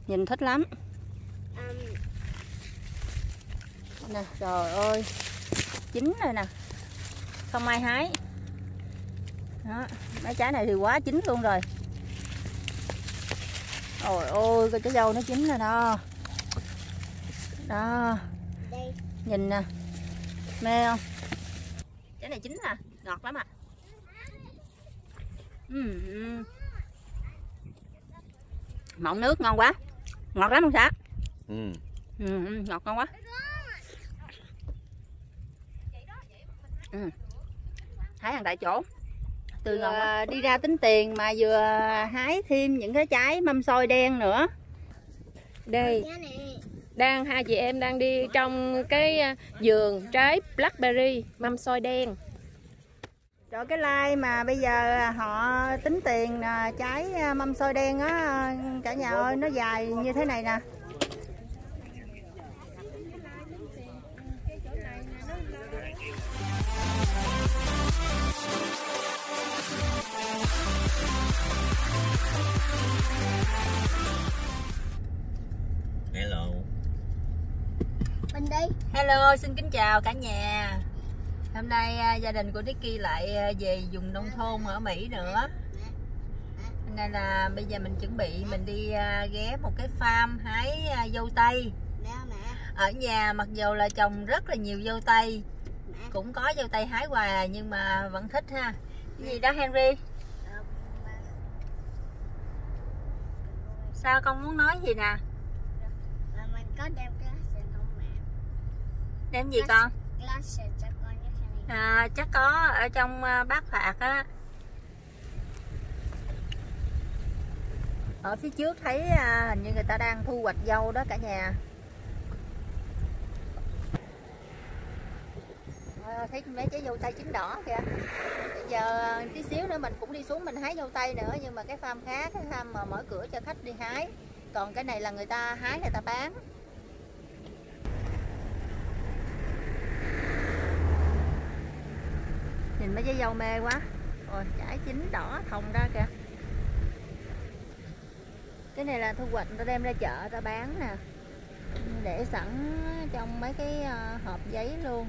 Nhìn thích lắm. Nè, trời ơi, chín rồi nè, không ai hái. Đó, mấy trái này thì quá chín luôn rồi. Ôi ôi, coi trái dâu nó chín rồi đó. Đó, nhìn nè, mê không? Trái này chín nè, ngọt lắm à. Mọng nước ngon quá, ngọt lắm không Sát? Ngọt ngon quá. Hái hàng tại chỗ, tươi ngon quá. Đi ra tính tiền mà vừa hái thêm những cái trái mâm xôi đen nữa. Đây, hai chị em đang đi trong cái vườn trái blackberry mâm xôi đen. Trời, cái like mà bây giờ họ tính tiền trái mâm xôi đen á cả nhà ơi, nó dài như thế này nè. Hello. Mình đi. Hello, xin kính chào cả nhà. Hôm nay gia đình của Nicky lại về vùng nông thôn ở Mỹ nữa. Nên là bây giờ mình chuẩn bị mình đi ghé một cái farm hái dâu tây. Ở nhà mặc dù là trồng rất là nhiều dâu tây, cũng có dâu tây hái hoài nhưng mà vẫn thích ha. Cái gì đó Henry? Sao con muốn nói gì nè? Mình có đem glasses không mẹ? Đem gì con? Glasses cho con nhé. Chắc có ở trong bát phạt á. Ở phía trước thấy hình như người ta đang thu hoạch dâu đó cả nhà. Thấy mấy trái dâu tây chín đỏ kìa. Bây giờ tí xíu nữa mình cũng đi xuống mình hái dâu tây nữa, nhưng mà cái farm khác, cái farm mà mở cửa cho khách đi hái. Còn cái này là người ta hái người ta bán. Nhìn mấy trái dâu mê quá. Ôi, trái chín đỏ thòng ra kìa. Cái này là thu hoạch người ta đem ra chợ ta bán nè. Để sẵn trong mấy cái hộp giấy luôn.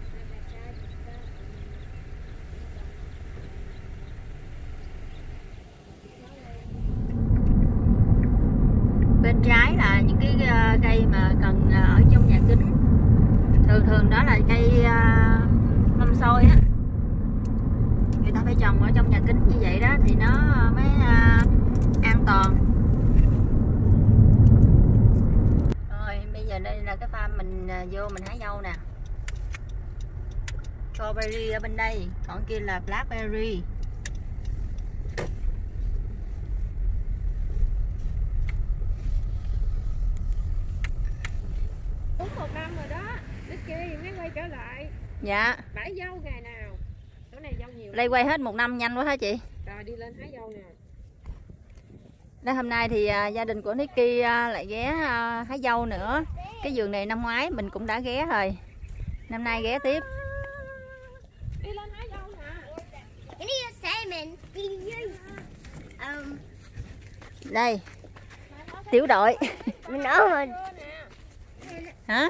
Bên trái là những cái cây mà cần ở trong nhà kính. Thường đó là cây mâm xôi á. Người ta phải trồng ở trong nhà kính như vậy đó thì nó mới an toàn. Rồi bây giờ đây là cái farm mình vô mình hái dâu nè. Strawberry ở bên đây, còn kia là blackberry. Đúng 1 năm rồi đó, Nicky mới quay trở lại. Dạ. Bãi dâu ngày nào? Chỗ này dâu nhiều. Đây quay hết 1 năm nhanh quá hả chị? Rồi đi lên hái dâu nè. Đó, hôm nay thì gia đình của Nicky lại ghé hái dâu nữa. Cái vườn này năm ngoái mình cũng đã ghé rồi. Năm nay ghé tiếp. Đi lên hái dâu nè. Đây. Tiểu đội. Mình ở mình. Hả?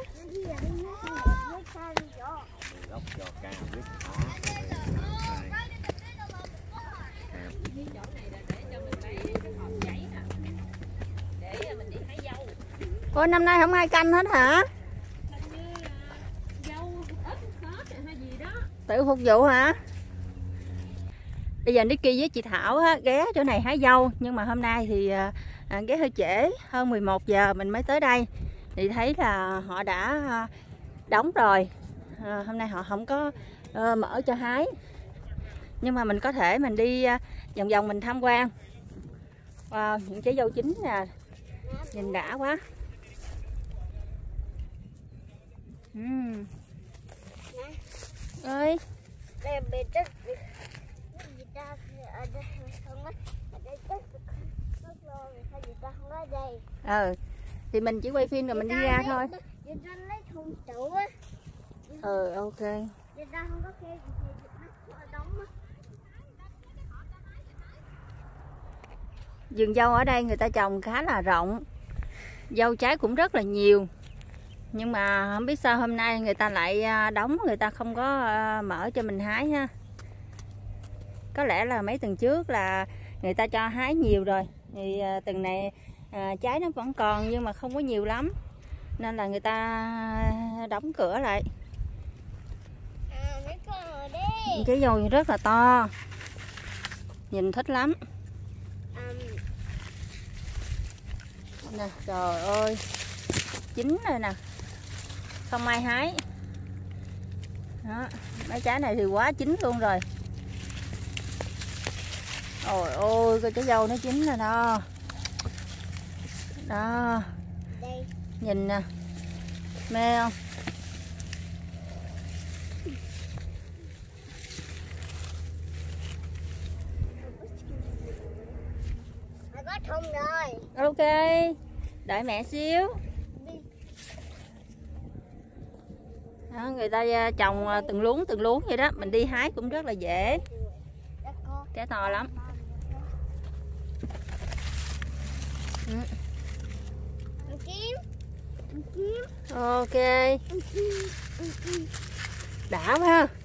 Gốc cho cao biết Ủa năm nay không ai canh hết hả? Tự phục vụ hả? Bây giờ Nicky với chị Thảo ghé chỗ này hái dâu. Nhưng mà hôm nay thì ghé hơi trễ, hơn 11 giờ mình mới tới đây. Thì thấy là họ đã đóng rồi. Hôm nay họ không có mở cho hái. Nhưng mà mình có thể mình đi vòng vòng mình tham quan. Wow, những trái dâu chín nè. Nhìn đã quá. Ơi. Đây bên đất. Thì mình chỉ quay phim rồi mình đi ra thôi. Ok. Vườn dâu ở đây người ta trồng khá là rộng. Dâu trái cũng rất là nhiều. Nhưng mà không biết sao hôm nay người ta lại đóng, người ta không có mở cho mình hái ha. Có lẽ là mấy tuần trước là người ta cho hái nhiều rồi. Thì tuần này trái nó vẫn còn nhưng mà không có nhiều lắm. Nên là người ta đóng cửa lại. Mấy con rồi đi. Trái dâu rất là to. Nhìn thích lắm. Nè, trời ơi. Chín rồi nè. Không ai hái. Đó, mấy trái này thì quá chín luôn rồi. Ôi ôi, coi trái dâu nó chín rồi đó. Đó. Đây. Nhìn nè. Mê không? Có thùng rồi. Ok. Đợi mẹ xíu. Đó, người ta trồng từng luống vậy đó. Mình đi hái cũng rất là dễ. Trái to lắm. Ok. Đã quá ha.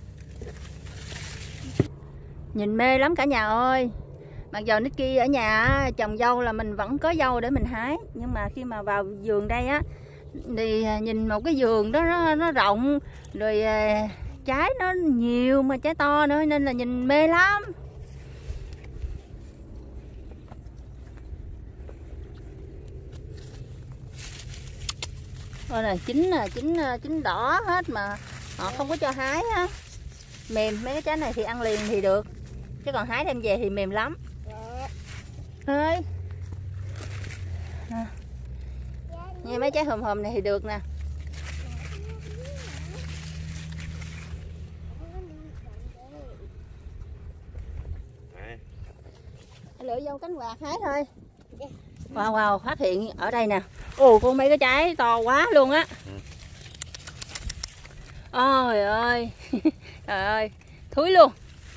Nhìn mê lắm cả nhà ơi. Mặc dù Nicky ở nhà trồng dâu là mình vẫn có dâu để mình hái. Nhưng mà khi mà vào vườn đây á, thì nhìn một cái vườn đó nó rộng. Rồi trái nó nhiều mà trái to nữa nên là nhìn mê lắm. Rồi nè, chín đỏ hết mà họ không có cho hái á. Mềm, mấy cái trái này thì ăn liền thì được. Chứ còn hái đem về thì mềm lắm. Ơi. Như mấy trái hòm này thì được nè. Lựa dâu cánh quạt hái thôi. Wow, wow, phát hiện ở đây nè. Ồ, con mấy cái trái to quá luôn á. Ôi ơi. Trời ơi, thúi luôn.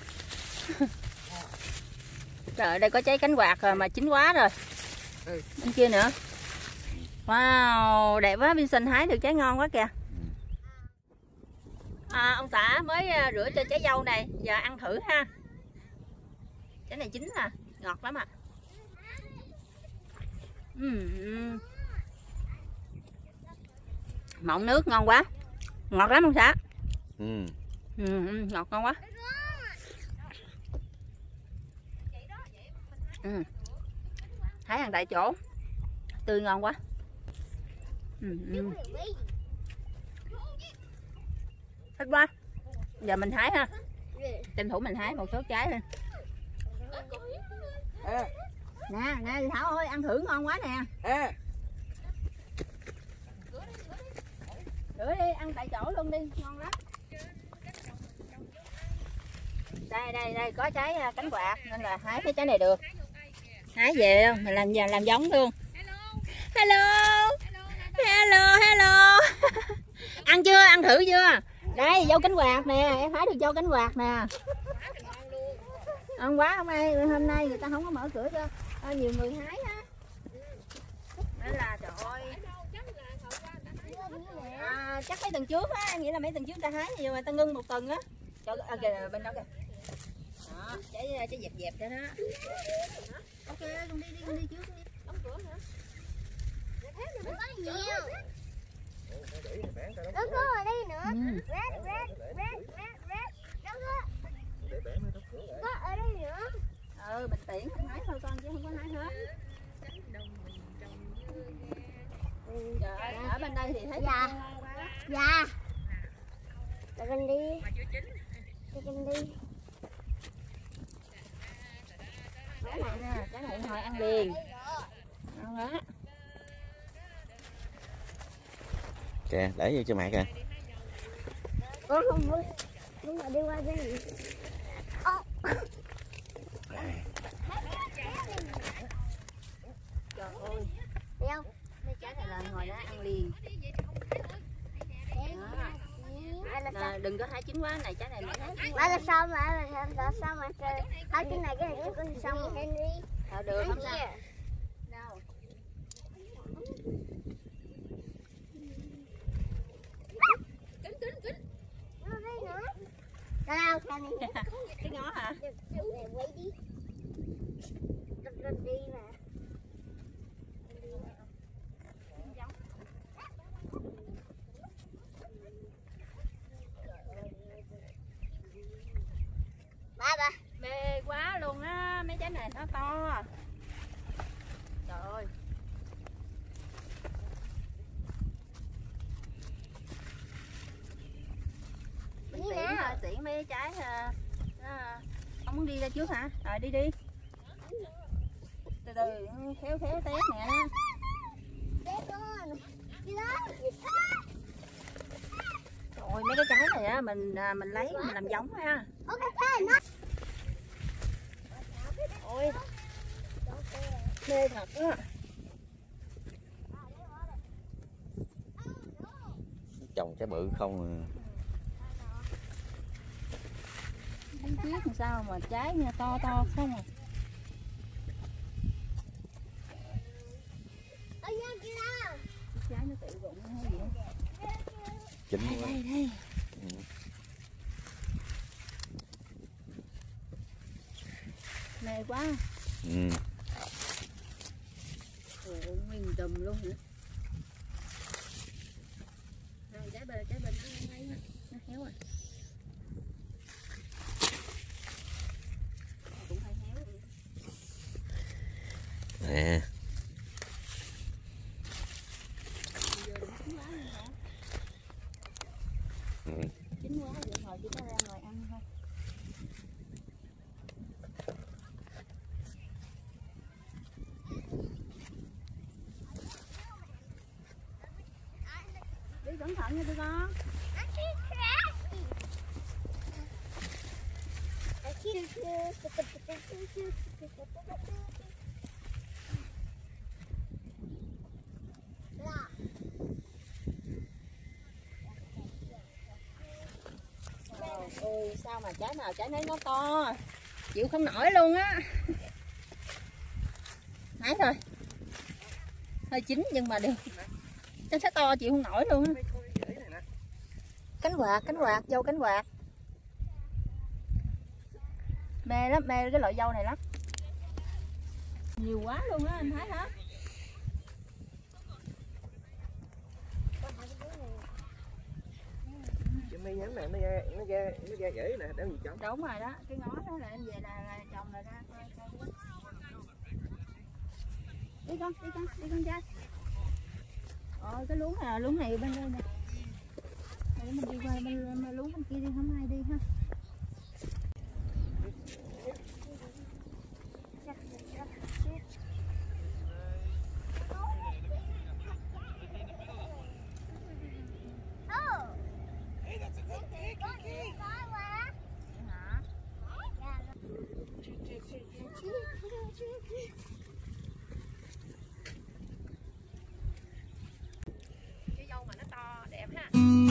Trời, đây có trái cánh quạt rồi mà chín quá rồi. Bên kia nữa. Wow, đẹp quá, Vincent hái được trái ngon quá kìa. Ông xã mới rửa cho trái dâu này, giờ ăn thử ha. Trái này chín à, ngọt lắm à. Mọng nước ngon quá. Ngọt lắm ông xã. Ngọt ngon quá. Hái ăn tại chỗ. Tươi ngon quá. Thích quá. Giờ mình hái ha. Tranh thủ mình hái một số trái lên. Nè Thảo ơi, ăn thử ngon quá nè. Rửa đi, ăn tại chỗ luôn đi, ngon lắm. Đây có trái cánh quạt nên là hái cái trái này được. Hái về không? Mình làm giống luôn. Hello. Ăn chưa? Ăn thử chưa? Đây, dâu cánh quạt nè, em hái được dâu cánh quạt nè. Ngon quá, hôm nay người ta không có mở cửa cho nhiều người hái ha. Nên là trời ơi. Chắc mấy tuần trước á, em nghĩ là mấy tuần trước ta hái nhiều mà ta ngưng một tuần á. Kìa bên đó kìa. Đó, trái dẹp cho đó. Ok, con đi trước đi. Đóng cửa nữa. Có nhiều. Nó có ở đây nữa. Red. Nó có ở đây nữa. Bình tĩnh hái thôi con chứ không có hái hết. Trời ơi, ở bên đây thì thấy Dạ. Để con đi. Cái này hồi ăn liền. Ngon quá. Kìa, để vô cho mẹ kìa. Con không muốn. Đúng rồi, đi qua đây. Trời ơi. Thấy không? Mấy trái này là hồi đó ăn liền. Nè, đừng có hái chín quá này, trái này Mà là sao mà chơi. Hai cái này cái xong Henry. Được không sao? Cái ngó hả? Quay đi. Đi mà. Ba. Mê quá luôn á, mấy trái này nó to. Trời ơi. Mình tiễn mấy trái. Ông muốn đi ra trước hả? Rồi đi đi. Từ từ khéo té nè. Té con. Đi đó. Rồi mấy cái trái này á mình lấy mình làm giống ha. Ok, nó. Ôi. Mê thật á. Trồng trái bự không. Không biết làm sao mà trái nha to không à. Trái nó tự rụng hay gì không? Chín quá. Đây. Mê quá. Nguyên tùm luôn nữa. Trái bên nó héo rồi. Cũng hơi héo rồi. Nè. Chín quá rồi hồi chỉ có ra ngoài ăn thôi. Đi cẩn thận nha tụi con. Ôi sao mà trái nào trái nấy nó to, chịu không nổi luôn á. Hái thôi, hơi chín nhưng mà được, trái nó to chịu không nổi luôn á. Cánh quạt, dâu cánh quạt. Mê lắm, mê cái loại dâu này lắm. Nhiều quá luôn á anh thấy hả? Mấy nhánh này nó ra rễ nè, để gì trồng. Đúng rồi đó, cái ngó đó là em về là trồng là ra coi. Đi con trai. Cái luống này bên đây nè. Để mình đi qua bên luống bên kia đi, không ai đi ha. Cái dâu mà nó to đẹp ha.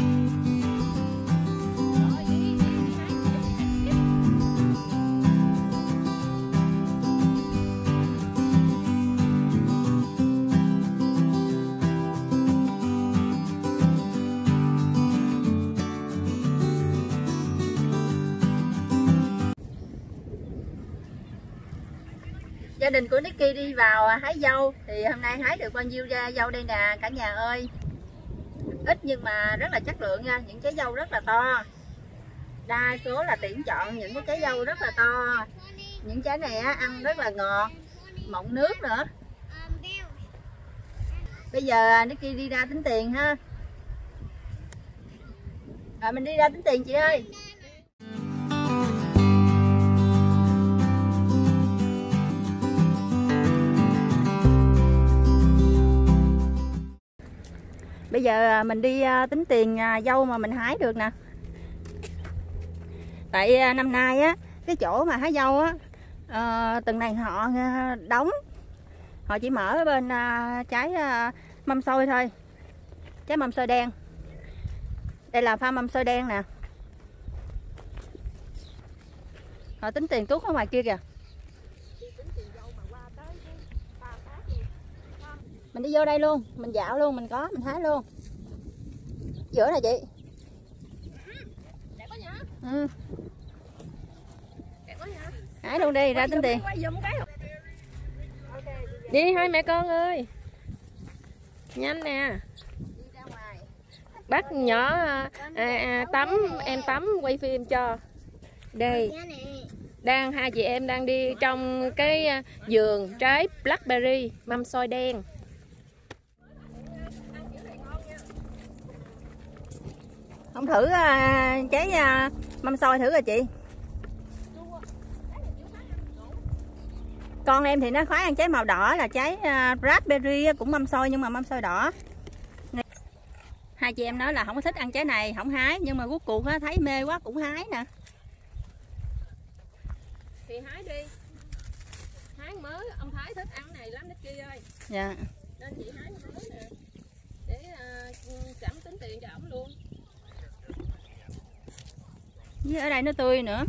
Gia đình của Nicky đi vào hái dâu thì hôm nay hái được bao nhiêu dâu đây nè cả nhà ơi. Ít nhưng mà rất là chất lượng nha, những trái dâu rất là to. Đa số là Tiễn chọn những cái trái dâu rất là to. Những trái này á, ăn rất là ngọt, mọng nước nữa. Bây giờ Nicky đi ra tính tiền ha. Rồi mình đi ra tính tiền chị ơi. Bây giờ mình đi tính tiền dâu mà mình hái được nè. Tại năm nay á, cái chỗ mà hái dâu á, từng này họ đóng. Họ chỉ mở bên trái mâm xôi thôi. Trái mâm xôi đen. Đây là pha mâm xôi đen nè. Họ tính tiền tuốt ở ngoài kia kìa. Mình đi vô đây luôn, mình dạo luôn, mình hái luôn. Giữa này chị. Đẹp quá nhở? Ừ. Hái luôn đi, ra tính tiền. Đi hai mẹ con ơi. Nhanh nè. Bác nhỏ tắm, em tắm quay phim cho. Đây. Đang hai chị em đang đi trong cái vườn trái blackberry mâm xôi đen. Không thử trái mâm xôi thử rồi chị. Con em thì nó khoái ăn trái màu đỏ là trái raspberry cũng mâm xôi nhưng mà mâm xôi đỏ. Hai chị em nói là không có thích ăn trái này, không hái, nhưng mà cuối cùng thấy mê quá cũng hái nè. Thì hái đi. Hái mới, ông Thái thích ăn này lắm Nicky ơi. Dạ. Nên chị hái mới nè. Để sẵn tính tiền cho ổng luôn. Với ở đây nó tươi nữa.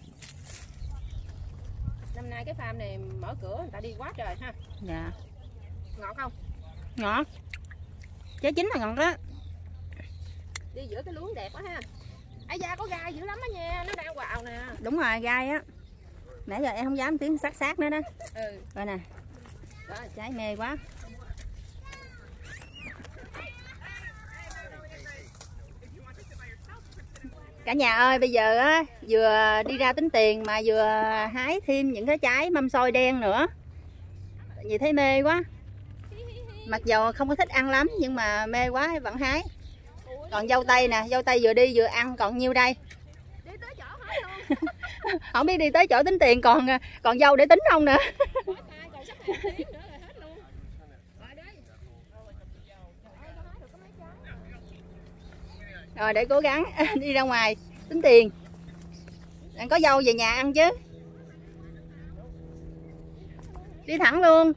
Năm nay cái farm này mở cửa người ta đi quá trời ha. Dạ. Ngọt không? Ngọt. Trái chín là ngọt đó. Đi giữa cái luống đẹp quá ha. Ai da có gai dữ lắm đó nha, nó đang quào nè. Đúng rồi, gai á. Nãy giờ em không dám tiếng sát nữa đó. Ừ. Rồi nè. Rồi. Trái mê quá. Cả nhà ơi, bây giờ á vừa đi ra tính tiền mà vừa hái thêm những cái trái mâm xôi đen nữa. Tại vì thấy mê quá. Mặc dù không có thích ăn lắm nhưng mà mê quá vẫn hái. Còn dâu tây nè, dâu tây vừa đi vừa ăn còn nhiêu đây? Đi tới chỗ hái luôn. Không biết đi tới chỗ tính tiền còn dâu để tính không nè. Rồi để cố gắng đi ra ngoài tính tiền. Đang có dâu về nhà ăn chứ. Đi thẳng luôn.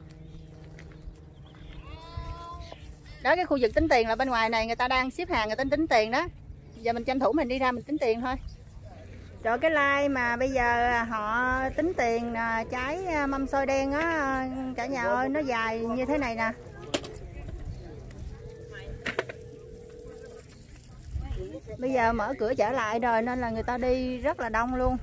Đó, cái khu vực tính tiền là bên ngoài này người ta đang xếp hàng người ta tính tiền đó. Giờ mình tranh thủ mình đi ra mình tính tiền thôi. Rồi cái like mà bây giờ họ tính tiền trái mâm xôi đen á cả nhà ơi, nó dài như thế này nè. Bây giờ mở cửa trở lại rồi nên là người ta đi rất là đông luôn.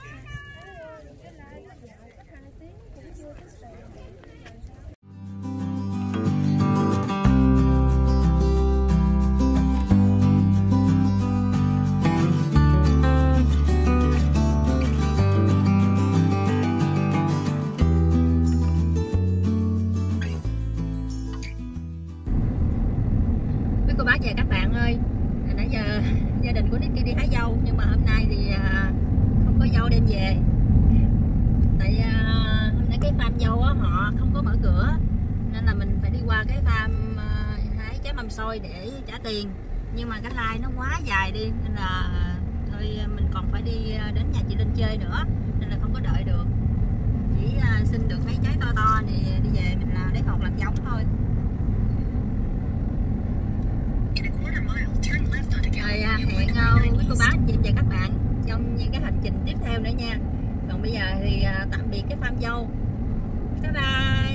Quý cô bác và các bạn ơi, nãy giờ gia đình của Nicky đi hái dâu nhưng mà hôm nay thì không có dâu đem về. Tại hôm nay cái farm dâu á, họ không có mở cửa nên là mình phải đi qua cái farm hái trái mâm xôi để trả tiền. Nhưng mà cái line nó quá dài đi nên là thôi mình còn phải đi đến nhà chị Linh chơi nữa nên là không có đợi được. Chỉ xin được mấy trái to to thì đi về mình là lấy hột làm giống thôi. Rồi hẹn quý cô bác chị và các bạn trong những cái hành trình tiếp theo nữa nha. Còn bây giờ thì tạm biệt cái farm dâu. Bye bye.